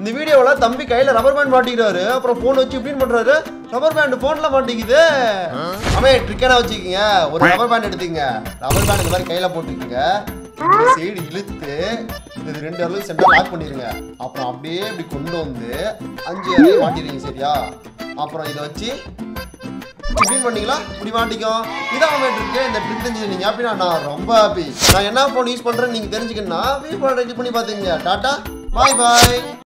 இந்த வீடியோவில் தம்பி கையில் ரப்பர் பேண்ட் மாட்டிக்கிறாரு. அப்புறம் ஃபோன் வச்சு இப்படின்னு பண்ணுறாரு. ரப்பர் பேண்ட் ஃபோனில் மாட்டிக்குது. அமே ட்ரிக்கான வச்சுக்கிங்க. ஒரு ரப்பர் பேண்ட் எடுத்துக்கங்க. ரப்பர் பேண்ட் இந்த மாதிரி கையில் போட்டுக்கோங்க. இந்த சைடு இழுத்து இது 2 அளவுக்கு சென்டர் லாக் பண்ணிடுங்க. அப்புறம் அப்படியே இப்படி கொண்டு வந்து 5 அளவு மாட்டிடுங்க. சரியா? அப்புறம் இதை வச்சு இப்படின்னு பண்ணீங்களா? இப்படி மாட்டிக்கும். இதான் அமே ட்ரிக்கு. இந்த ட்ரிக் தெரிஞ்சு நீங்கள் ஹாப்பினா நான் ரொம்ப ஹாப்பி. நான் என்ன ஃபோன் யூஸ் பண்ணுறேன்னு நீங்கள் தெரிஞ்சுக்கணும்னா வீடியோ ரெடி பண்ணி பார்த்துக்கங்க. டாட்டா பாய் பாய்.